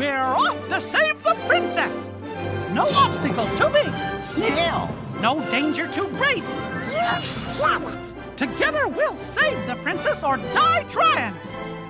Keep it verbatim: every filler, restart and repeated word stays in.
We're off to save the princess! No obstacle too big! No! No danger too great! You said it! Together we'll save the princess or die trying!